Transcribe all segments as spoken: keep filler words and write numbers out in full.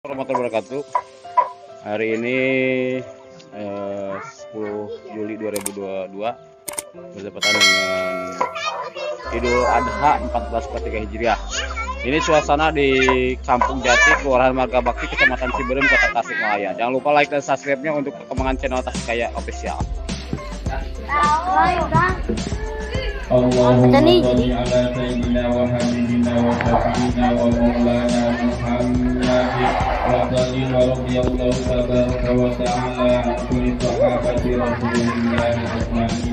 warahmatullahi wabarakatuh. Hari ini eh, sepuluh Juli dua ribu dua puluh dua bertepatan dengan Idul Adha empat belas empat tiga Hijriah. Ini suasana di Kampung Jati, Kelurahan Marga Bakti, Kecamatan Ciberem, Kota Tasikmalaya. Jangan lupa like dan subscribe-nya untuk perkembangan channel Tasikaya Official. Allahumma shalli ala sayyidina wa habibina wa syafiina wa maulana Muhammad wa salli wa radiyallahu tabaraka wa ta'ala an kulli sahabati Rasulillah ajma'in.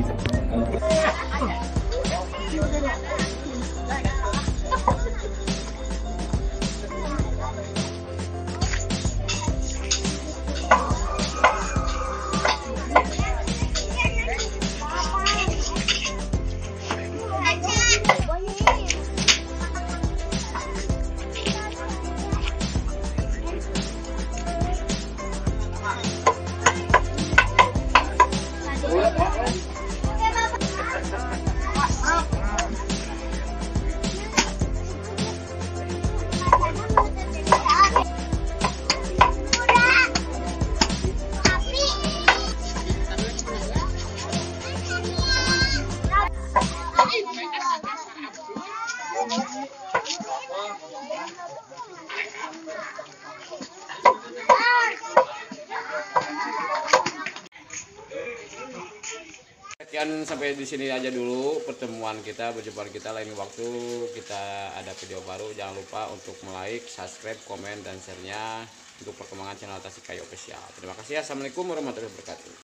Sekian sampai di sini aja dulu pertemuan kita, perjumpaan kita. Lain waktu kita ada video baru. Jangan lupa untuk like, subscribe, komen, dan share-nya untuk perkembangan channel Tasikaya Official. Terima kasih. Assalamualaikum warahmatullahi wabarakatuh.